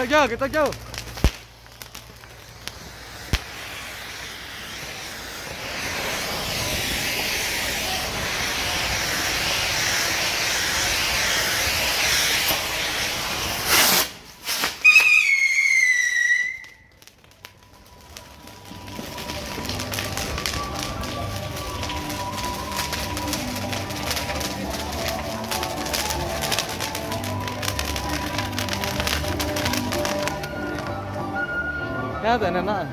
estoy yo, aquí estoy yo. No tenés nada.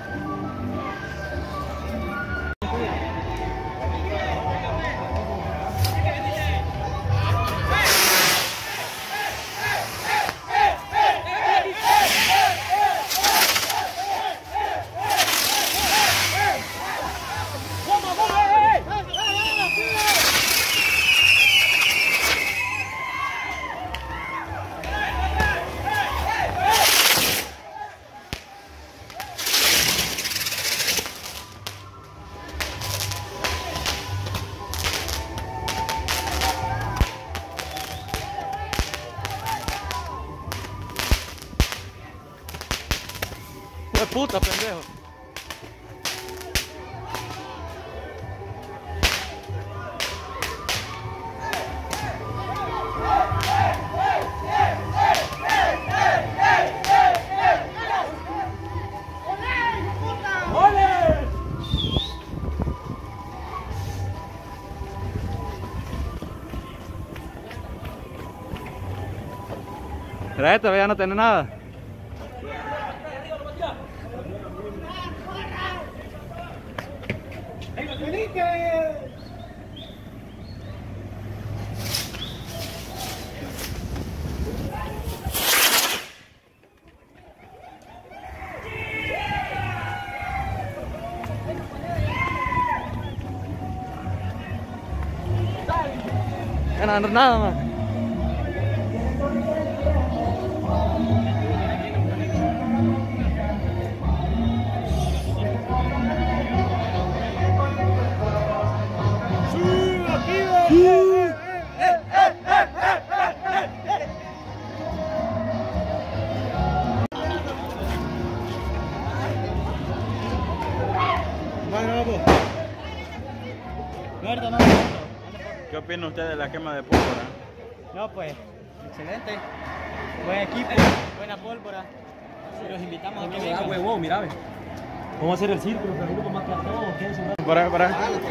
¡Qué puta, pendejo! Pero este ya no tiene nada. Ya no, nada más. ¿Qué opina usted de la quema de pólvora? No, pues, excelente. Buen equipo, buena pólvora. Y los invitamos a que vengan. Huevo, mira, ve. Vamos a hacer el círculo, pero el grupo más que a todos. Quédense un rato. Para.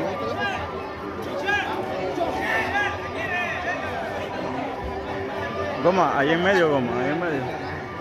Goma, ahí en medio, Goma, ahí en medio.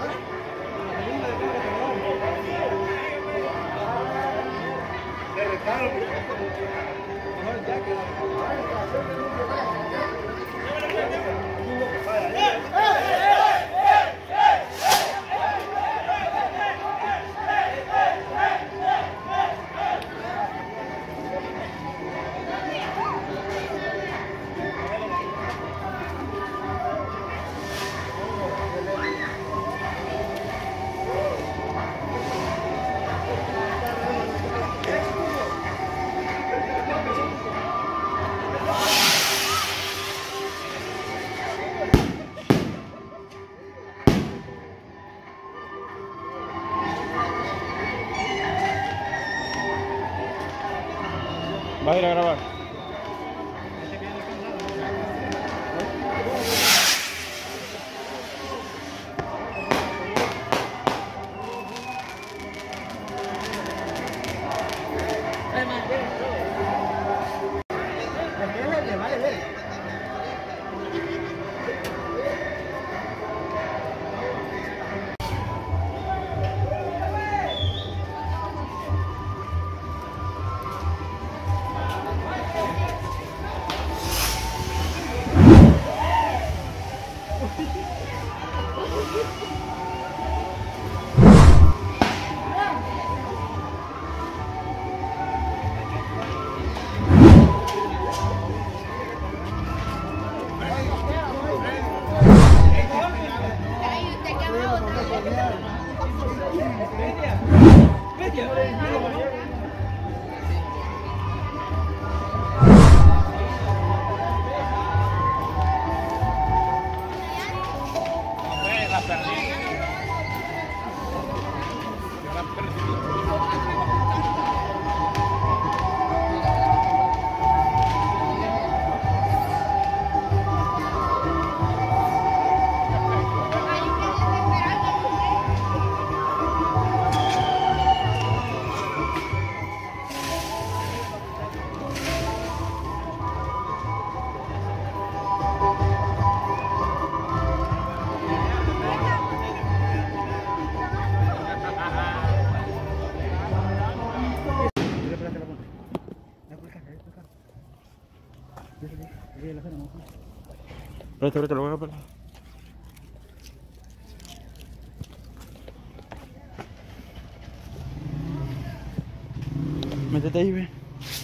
¿Vas a ir a grabar? Espérate, lo voy a pelar. Métete ahí, ve.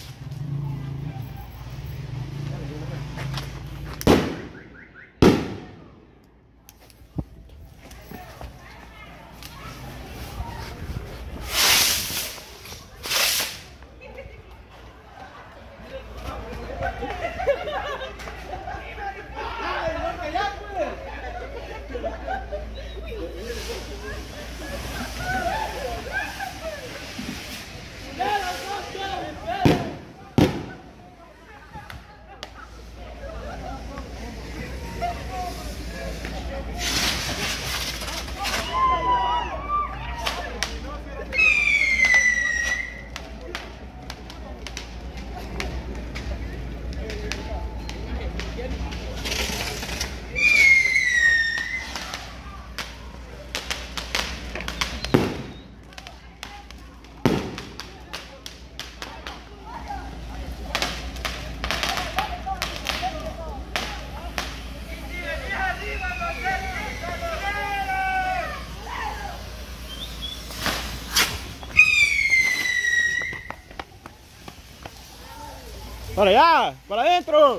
¡Para allá! ¡Para adentro!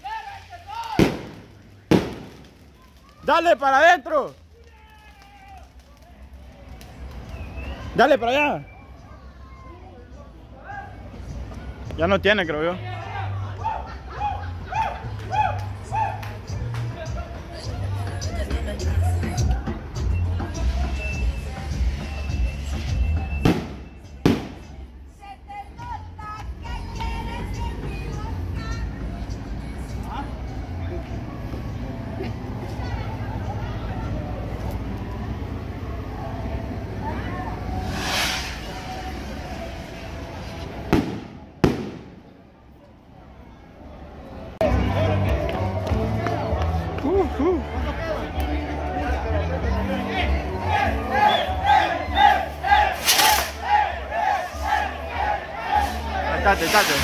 ¡Dale para adentro! ¡Dale para allá! Ya no tiene, creo yo. Estate.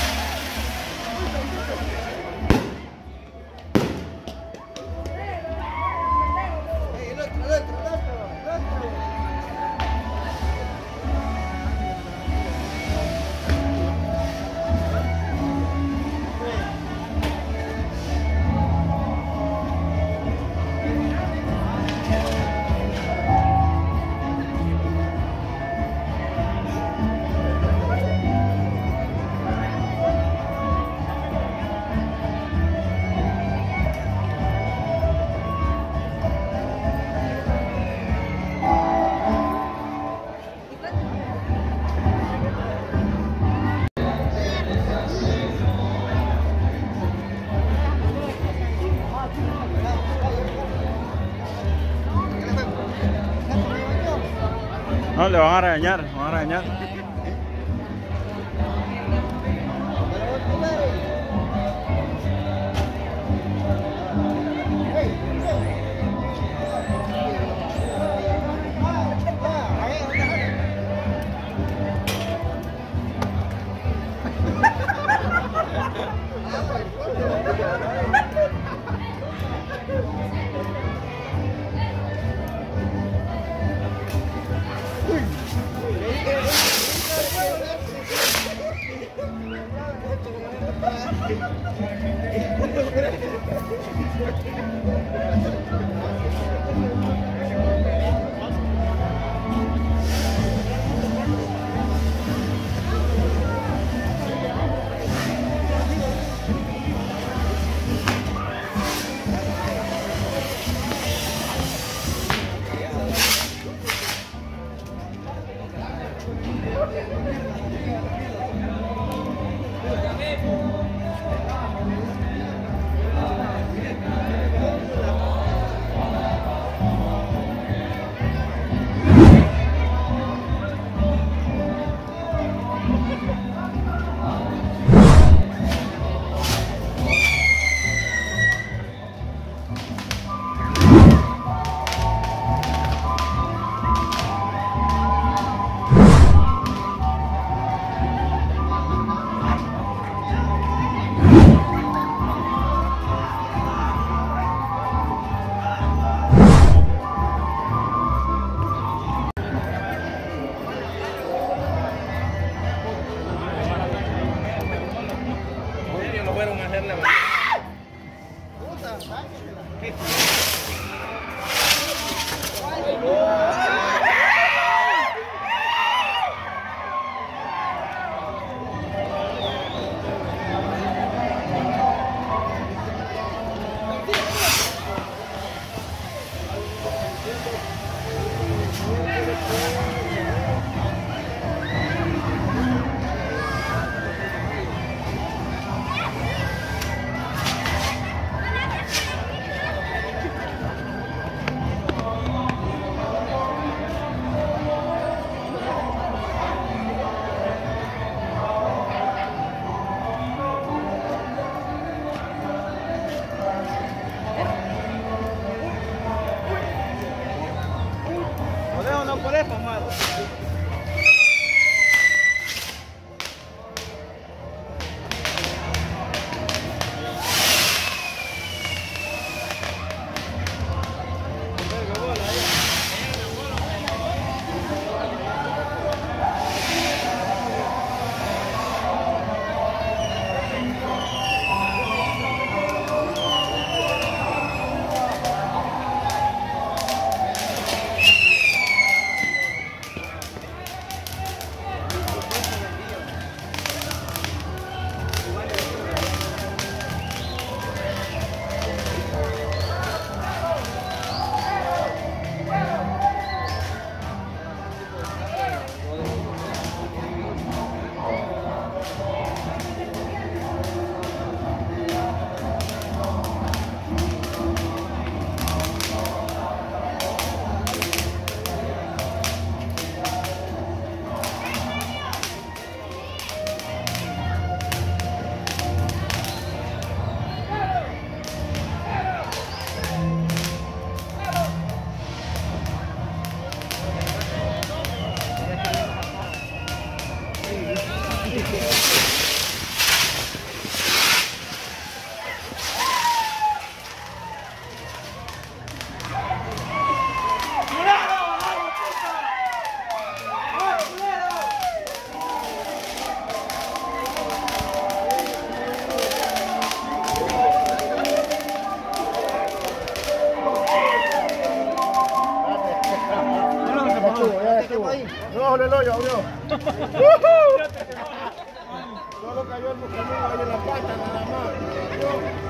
No, le van a regañar, Debajo del hoyo, abrió. Solo cayó el buscadillo ahí en la pata, nada más.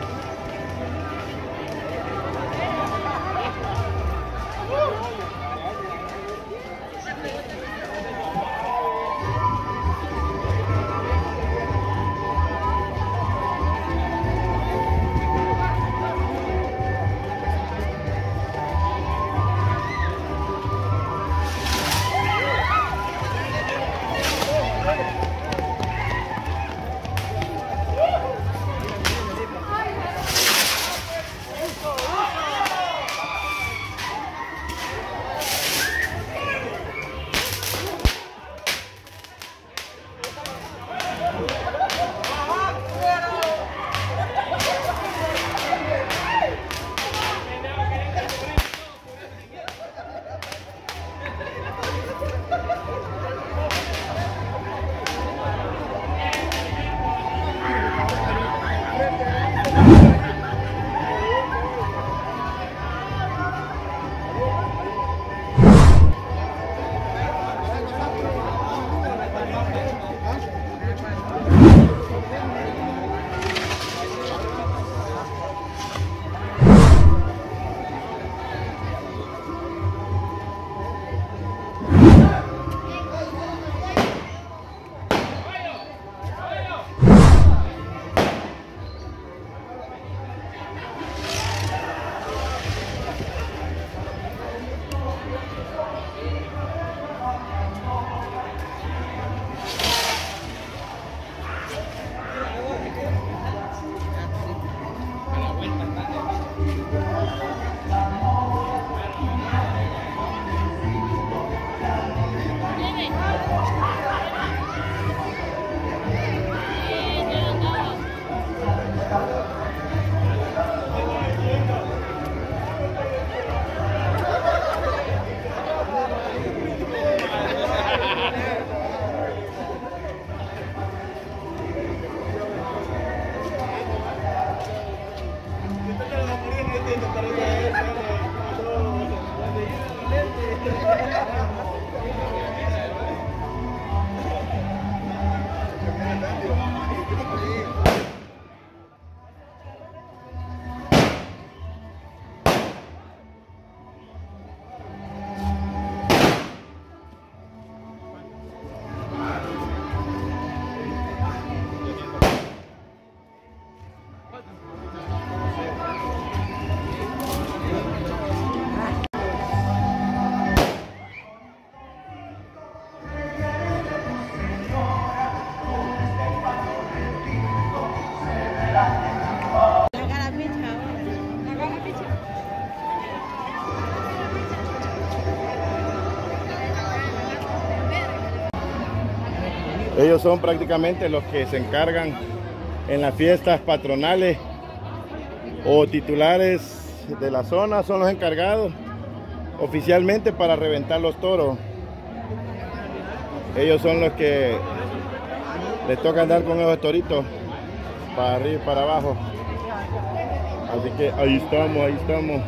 Ellos son prácticamente los que se encargan en las fiestas patronales o titulares de la zona, son los encargados oficialmente para reventar los toros. Ellos son los que les toca andar con esos toritos para arriba y para abajo. Así que ahí estamos.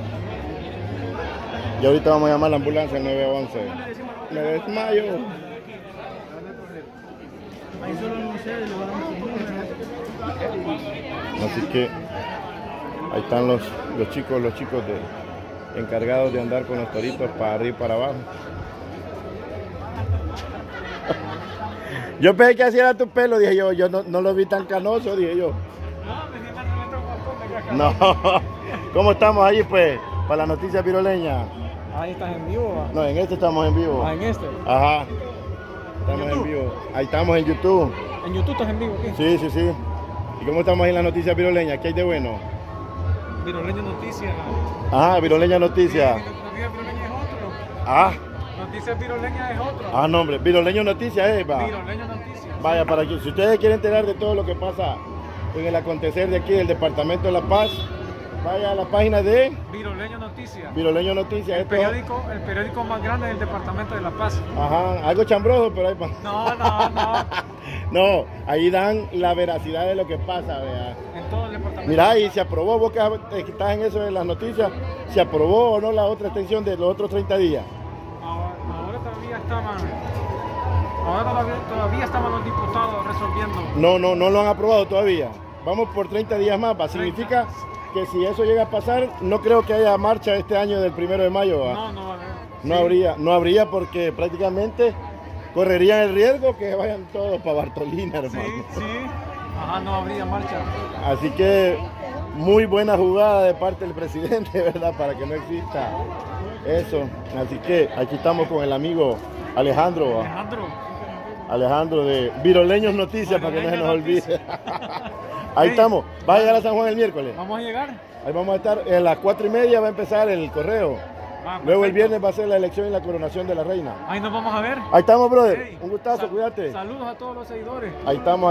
Y ahorita vamos a llamar a la ambulancia 911. Me desmayo. Así que ahí están los chicos encargados de andar con los toritos para arriba y para abajo. Yo pensé que así era tu pelo, dije yo no lo vi tan canoso, dije yo. No, ¿cómo estamos ahí pues? Para la noticia piroleña. Ahí estás en vivo, ¿va? No, en este estamos en vivo. Ah, en este. Ajá. Estamos en vivo. Ahí estamos en YouTube. ¿En YouTube estás en vivo aquí? Sí. ¿Y cómo estamos ahí en la noticia piroleña? ¿Qué hay de bueno? Viroleña Noticias. Ajá, Viroleña Noticias. Noticias Viroleña es otro. Ah. Noticias Viroleña es otro. Ah, no, hombre. Viroleño Noticias, va. Viroleña Noticias. Vaya, para que si ustedes quieren enterar de todo lo que pasa en el acontecer de aquí del Departamento de La Paz, vaya a la página de Viroleño Noticias. Viroleño Noticias. El periódico más grande del Departamento de La Paz. Ajá, algo chambroso, pero ahí va. No. No, ahí dan la veracidad de lo que pasa, vea. En todo el departamento. Mira, y se aprobó, vos que estás en eso de las noticias, ¿se aprobó o no la otra extensión de los otros 30 días? Ahora todavía estaban los diputados resolviendo. No lo han aprobado todavía. Vamos por 30 días más, ¿va? Significa que si eso llega a pasar, no creo que haya marcha este año del 1 de mayo, ¿va? No va a haber. No habría porque prácticamente correrían el riesgo que vayan todos para Bartolina, hermano. Sí. Ajá, no habría marcha. Así que muy buena jugada de parte del presidente, ¿verdad? Para que no exista eso. Así que aquí estamos con el amigo Alejandro. Alejandro de Viroleños Noticias, para que no se nos olvide. Ahí estamos. ¿Va a llegar a San Juan el miércoles? ¿Vamos a llegar? Ahí vamos a estar. A las 4:30 va a empezar el correo. Luego el viernes va a ser la elección y la coronación de la reina. Ahí nos vamos a ver. Ahí estamos, brother. Hey, un gustazo, cuídate. Saludos a todos los seguidores. Ahí estamos.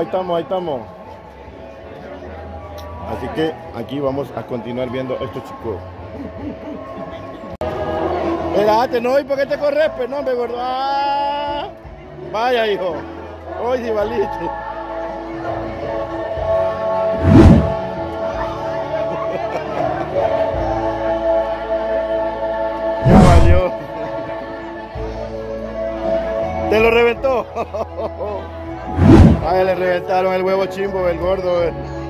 Así que aquí vamos a continuar viendo a estos chicos. Espérate, no, ¿y por qué te corres? Pues no, me gordo. ¡Ah! Vaya, hijo. Hoy sí valiste. Ya valió. ¿Te lo reventó? Ay, le reventaron el huevo chimbo, el gordo.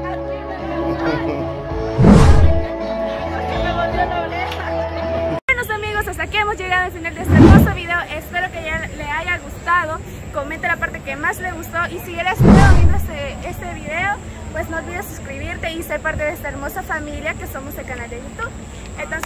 Bueno amigos, hasta aquí hemos llegado al final de este hermoso video. Espero que ya le haya gustado. Comente la parte que más le gustó. Y si eres nuevo viendo este video, pues no olvides suscribirte y ser parte de esta hermosa familia que somos el canal de YouTube. Entonces,